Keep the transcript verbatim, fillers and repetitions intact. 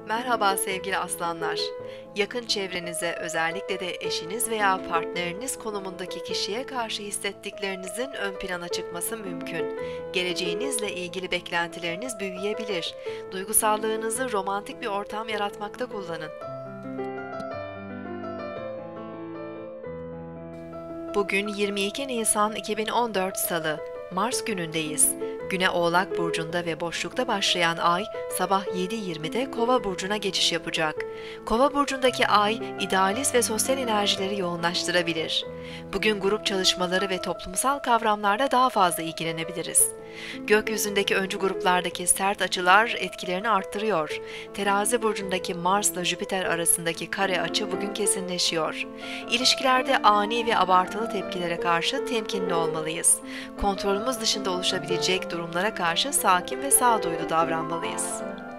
Merhaba sevgili aslanlar. Yakın çevrenize, özellikle de eşiniz veya partneriniz konumundaki kişiye karşı hissettiklerinizin ön plana çıkması mümkün. Geleceğinizle ilgili beklentileriniz büyüyebilir. Duygusallığınızı romantik bir ortam yaratmakta kullanın. Bugün yirmi iki Nisan iki bin on dört Salı, Mars günündeyiz. Güne Oğlak Burcu'nda ve boşlukta başlayan ay sabah yedi yirmide Kova Burcu'na geçiş yapacak. Kova Burcu'ndaki ay idealist ve sosyal enerjileri yoğunlaştırabilir. Bugün grup çalışmaları ve toplumsal kavramlarla daha fazla ilgilenebiliriz. Gökyüzündeki öncü gruplardaki sert açılar etkilerini arttırıyor. Terazi Burcu'ndaki Mars'la Jüpiter arasındaki kare açı bugün kesinleşiyor. İlişkilerde ani ve abartılı tepkilere karşı temkinli olmalıyız. Kontrolümüz dışında oluşabilecek durumlara karşı sakin ve sağduyulu davranmalıyız.